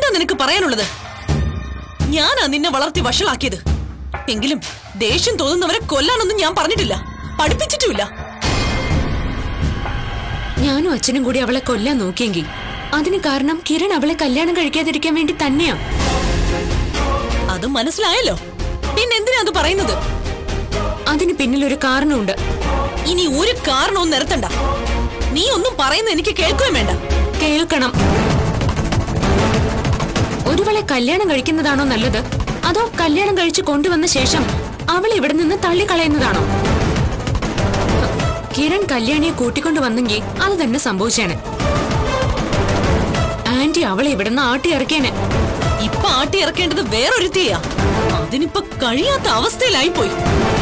നിനക്ക് പറയാനുള്ളത്? ഞാനാ നിന്നെ വളർത്തി വഷളാക്കിയത്. എങ്കിലും ദേഷ്യം തോന്നുന്നവരെ കൊല്ലാനൊന്നും ഞാൻ പറഞ്ഞിട്ടില്ല, പഠിപ്പിച്ചിട്ടുമില്ല. ഞാനും അച്ഛനും കൂടി അവളെ കൊല്ലാൻ നോക്കിയെങ്കിൽ അതിന് കാരണം കിരൺ അവളെ കല്യാണം കഴിക്കാതിരിക്കാൻ വേണ്ടി തന്നെയാ. അത് മനസ്സിലായല്ലോ, പിന്നെന്തിനാ അത് പറയുന്നത്? അതിന് പിന്നിലൊരു കാരണമുണ്ട്. ഇനി ഒരു കാരണവും നിരത്തണ്ട. നീ ഒന്നും പറയുന്നത് എനിക്ക് കേൾക്കുകയും വേണ്ട. കേൾക്കണം. ഒരുവളെ കല്യാണം കഴിക്കുന്നതാണോ നല്ലത്, അതോ കല്യാണം കഴിച്ച് കൊണ്ടുവന്ന ശേഷം അവളെ ഇവിടെ നിന്ന് തള്ളിക്കളയുന്നതാണോ? കിരൺ കല്യാണിയെ കൂട്ടിക്കൊണ്ടു വന്നെങ്കിൽ അത് തന്നെ സംഭവിച്ചേനെ. ആന്റി അവളെ ഇവിടുന്ന് ആട്ടി ഇറക്കിയേനെ. ഇപ്പൊ ആട്ടി ഇറക്കേണ്ടത് വേറൊരുത്തിയാ. അതിനിപ്പോ കഴിയാത്ത അവസ്ഥയിലായി പോയി.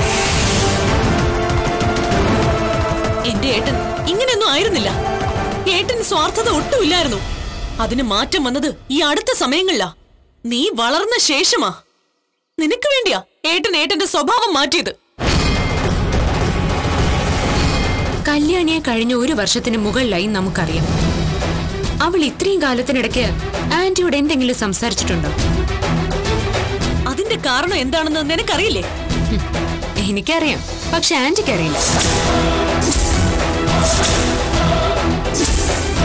എന്റെ ഏട്ടൻ ഇങ്ങനെയൊന്നും ആയിരുന്നില്ല. ഏട്ടന് സ്വാർത്ഥത ഒട്ടുമില്ലായിരുന്നു. അതിന് മാറ്റം വന്നത് ഈ അടുത്ത സമയങ്ങളിലാ. നീ വളർന്ന ശേഷമാ. നിനക്ക് വേണ്ടിയാ ഏട്ടൻ ഏട്ടന്റെ സ്വഭാവം മാറ്റിയത്. കല്യാണിയെ കഴിഞ്ഞ 1 വർഷത്തിന് മുകളിലായി നമുക്കറിയാം. അവൾ ഇത്രയും കാലത്തിനിടയ്ക്ക് ആന്റിയോട് എന്തെങ്കിലും സംസാരിച്ചിട്ടുണ്ടോ? അതിന്റെ കാരണം എന്താണെന്ന് നിനക്കറിയില്ലേ? എനിക്കറിയാം, പക്ഷെ ആന്റിക്ക് അറിയില്ല.